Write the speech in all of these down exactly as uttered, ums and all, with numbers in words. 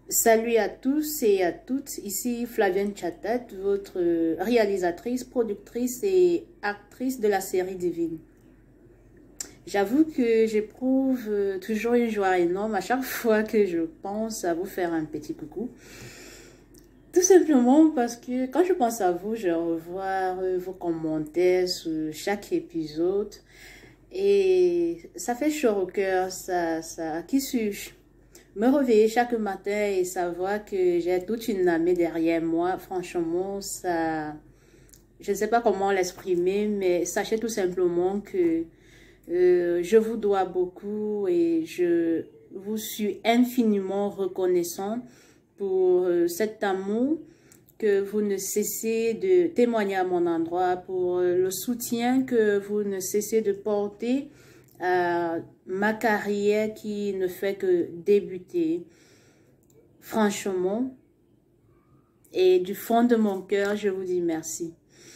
Salut à tous et à toutes, ici Flavienne Chatat, votre réalisatrice, productrice et actrice de la série Divine. J'avoue que j'éprouve toujours une joie énorme à chaque fois que je pense à vous faire un petit coucou. Tout simplement parce que quand je pense à vous, je revois vos commentaires sur chaque épisode et ça fait chaud au cœur, ça, ça, qui suis-je? Me réveiller chaque matin et savoir que j'ai toute une armée derrière moi, franchement, ça, je ne sais pas comment l'exprimer, mais sachez tout simplement que euh, je vous dois beaucoup et je vous suis infiniment reconnaissant pour euh, cet amour que vous ne cessez de témoigner à mon endroit, pour euh, le soutien que vous ne cessez de porter à ma carrière qui ne fait que débuter. Franchement, et du fond de mon cœur, je vous dis merci.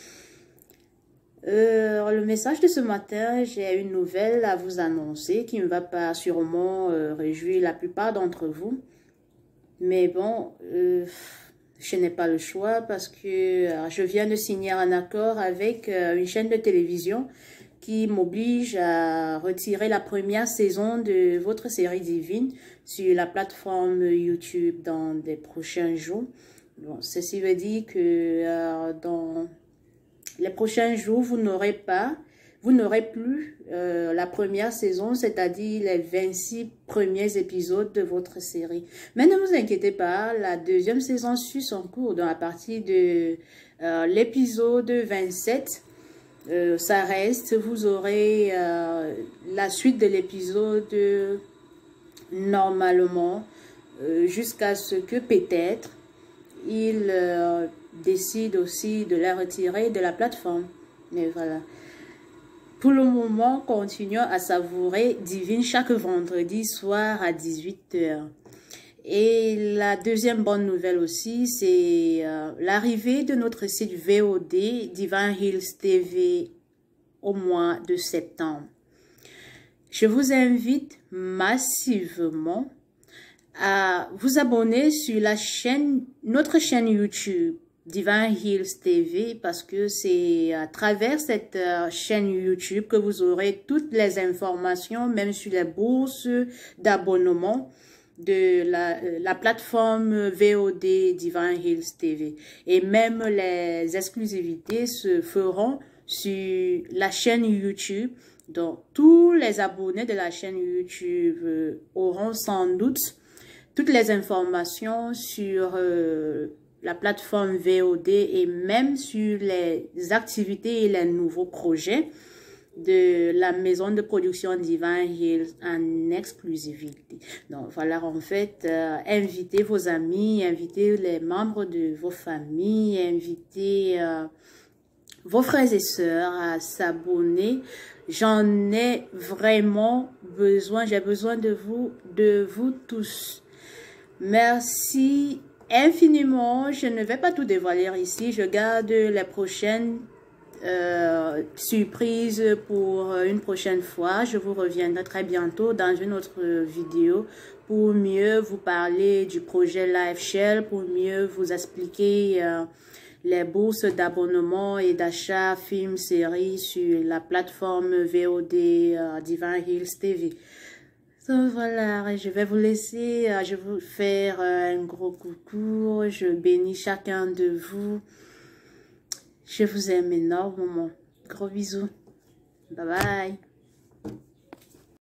Euh, le message de ce matin, j'ai une nouvelle à vous annoncer qui ne va pas sûrement euh, réjouir la plupart d'entre vous. Mais bon, euh, je n'ai pas le choix parce que euh, je viens de signer un accord avec euh, une chaîne de télévision qui m'oblige à retirer la première saison de votre série Divine sur la plateforme YouTube dans les prochains jours. Bon, ceci veut dire que euh, dans les prochains jours, vous n'aurez pas, vous n'aurez plus euh, la première saison, c'est-à-dire les vingt-six premiers épisodes de votre série. Mais ne vous inquiétez pas, la deuxième saison suit son cours. Donc à partir de euh, l'épisode vingt-sept, Euh, ça reste, vous aurez euh, la suite de l'épisode euh, normalement euh, jusqu'à ce que peut-être il euh, décide aussi de la retirer de la plateforme. Mais voilà. Pour le moment, continuons à savourer Divine chaque vendredi soir à dix-huit heures. Et la deuxième bonne nouvelle aussi, c'est euh, l'arrivée de notre site V O D, Divine Heals T V, au mois de septembre. Je vous invite massivement à vous abonner sur la chaîne, notre chaîne YouTube, Divine Heals T V, parce que c'est à travers cette euh, chaîne YouTube que vous aurez toutes les informations, même sur les bourses d'abonnement de la, la plateforme V O D Divine Heals T V. Et même les exclusivités se feront sur la chaîne YouTube. Donc, tous les abonnés de la chaîne YouTube euh, auront sans doute toutes les informations sur euh, la plateforme V O D et même sur les activités et les nouveaux projets de la maison de production Divine Heals en exclusivité. Donc voilà, en fait, euh, invitez vos amis, invitez les membres de vos familles, invitez euh, vos frères et sœurs à s'abonner. J'en ai vraiment besoin, j'ai besoin de vous, de vous tous. Merci infiniment. Je ne vais pas tout dévoiler ici, je garde les prochaines Euh, surprise pour une prochaine fois. Je vous reviendrai très bientôt dans une autre vidéo pour mieux vous parler du projet LiveShare, pour mieux vous expliquer euh, les bourses d'abonnement et d'achat films, séries sur la plateforme V O D euh, Divine Heals T V. Donc voilà, je vais vous laisser, euh, je vais vous faire euh, un gros coucou, je bénis chacun de vous. Je vous aime énormément. Gros bisous. Bye bye.